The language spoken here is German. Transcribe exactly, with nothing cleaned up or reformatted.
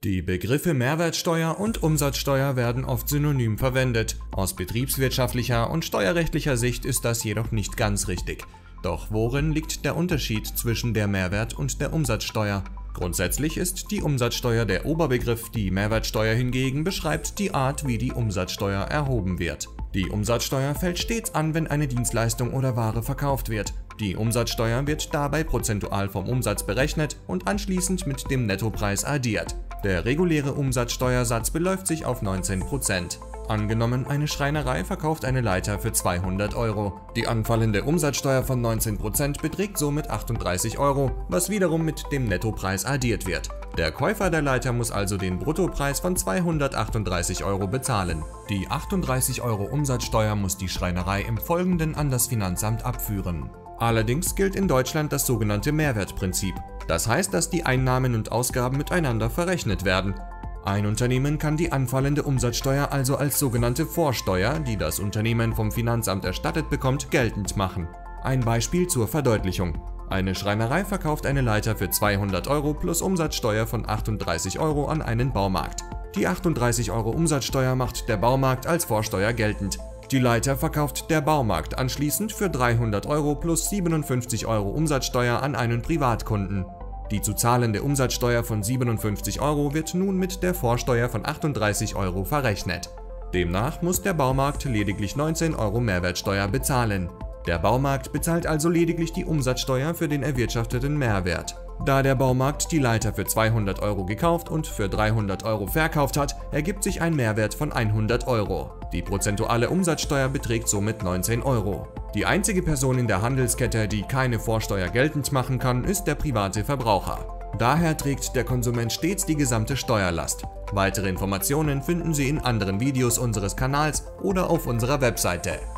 Die Begriffe Mehrwertsteuer und Umsatzsteuer werden oft synonym verwendet. Aus betriebswirtschaftlicher und steuerrechtlicher Sicht ist das jedoch nicht ganz richtig. Doch worin liegt der Unterschied zwischen der Mehrwert- und der Umsatzsteuer? Grundsätzlich ist die Umsatzsteuer der Oberbegriff, die Mehrwertsteuer hingegen beschreibt die Art, wie die Umsatzsteuer erhoben wird. Die Umsatzsteuer fällt stets an, wenn eine Dienstleistung oder Ware verkauft wird. Die Umsatzsteuer wird dabei prozentual vom Umsatz berechnet und anschließend mit dem Nettopreis addiert. Der reguläre Umsatzsteuersatz beläuft sich auf neunzehn Prozent. Angenommen, eine Schreinerei verkauft eine Leiter für zweihundert Euro. Die anfallende Umsatzsteuer von neunzehn Prozent beträgt somit achtunddreißig Euro, was wiederum mit dem Nettopreis addiert wird. Der Käufer der Leiter muss also den Bruttopreis von zweihundertachtunddreißig Euro bezahlen. Die achtunddreißig Euro Umsatzsteuer muss die Schreinerei im Folgenden an das Finanzamt abführen. Allerdings gilt in Deutschland das sogenannte Mehrwertprinzip. Das heißt, dass die Einnahmen und Ausgaben miteinander verrechnet werden. Ein Unternehmen kann die anfallende Umsatzsteuer also als sogenannte Vorsteuer, die das Unternehmen vom Finanzamt erstattet bekommt, geltend machen. Ein Beispiel zur Verdeutlichung. Eine Schreinerei verkauft eine Leiter für zweihundert Euro plus Umsatzsteuer von achtunddreißig Euro an einen Baumarkt. Die achtunddreißig Euro Umsatzsteuer macht der Baumarkt als Vorsteuer geltend. Die Leiter verkauft der Baumarkt anschließend für dreihundert Euro plus siebenundfünfzig Euro Umsatzsteuer an einen Privatkunden. Die zu zahlende Umsatzsteuer von siebenundfünfzig Euro wird nun mit der Vorsteuer von achtunddreißig Euro verrechnet. Demnach muss der Baumarkt lediglich neunzehn Euro Mehrwertsteuer bezahlen. Der Baumarkt bezahlt also lediglich die Umsatzsteuer für den erwirtschafteten Mehrwert. Da der Baumarkt die Leiter für zweihundert Euro gekauft und für dreihundert Euro verkauft hat, ergibt sich ein Mehrwert von hundert Euro. Die prozentuale Umsatzsteuer beträgt somit neunzehn Euro. Die einzige Person in der Handelskette, die keine Vorsteuer geltend machen kann, ist der private Verbraucher. Daher trägt der Konsument stets die gesamte Steuerlast. Weitere Informationen finden Sie in anderen Videos unseres Kanals oder auf unserer Webseite.